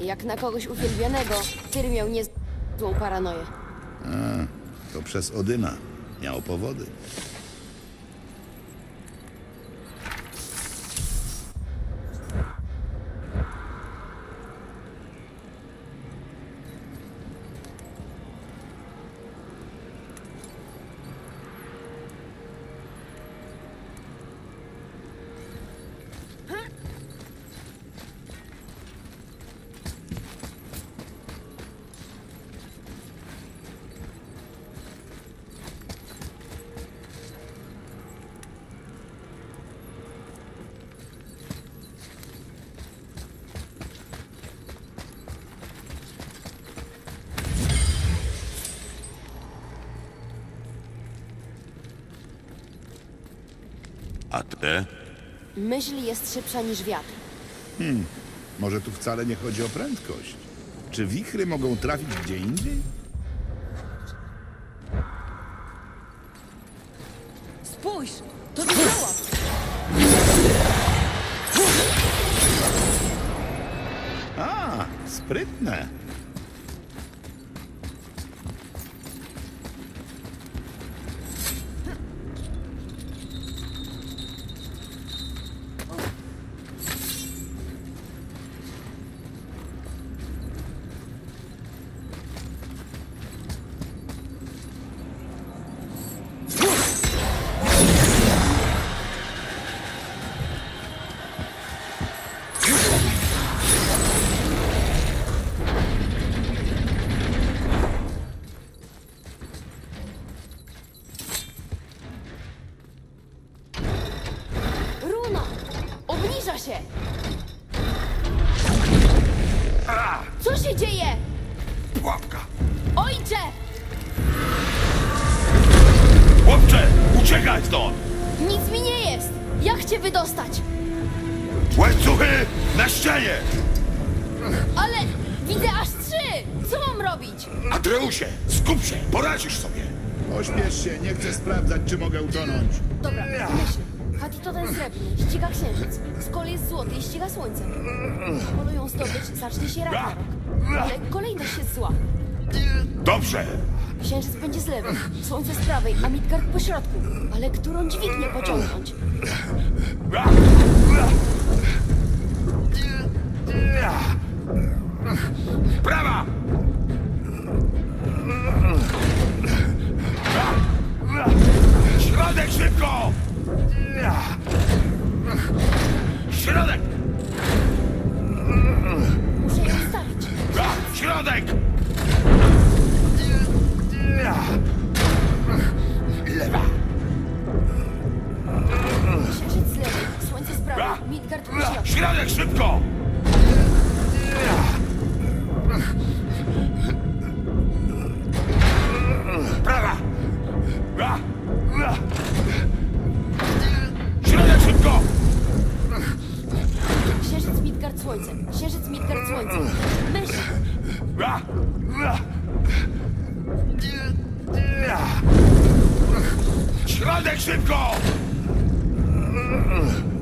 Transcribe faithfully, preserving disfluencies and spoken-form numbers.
Jak na kogoś uwielbianego, Tyr miał niezłą paranoję. A, to przez Odyna. Miał powody. A ty? Myśl jest szybsza niż wiatr. Może tu wcale nie chodzi o prędkość. Czy wichry mogą trafić gdzie indziej? Spójrz! To działa! A, sprytne. Runa! Obniża się! Co się dzieje? Pułapka! Ojcze! Chłopcze, uciekaj stąd! Nic mi nie jest! Jak cię wydostać? Łańcuchy na ścianie! Ale widzę aż trzy! Co mam robić? Atreusie, skup się, poradzisz sobie! Pośpiesz się, nie chcę sprawdzać, czy mogę utonąć. Dobra, myśl. Hati to ten srebrny, ściga księżyc. Skol jest złoty i ściga słońce. Polują zdobyć, zacznie się Ragnarok. Ale kolejność jest zła. Dobrze! Księżyc będzie z lewej, słońce z prawej, a Midgard po środku. Ale którą dźwignię pociągnąć? Prawa! Środek szybko! Środek! Muszę ją ustawić. Środek! Lewa! Księżyc z lewej, słońce z prawej, Midgard po środku. Środek szybko! Prawa! Środek szybko! Księżyc, Midgard, słońce. Księżyc, Midgard, słońce. Myśl! Środek szybko!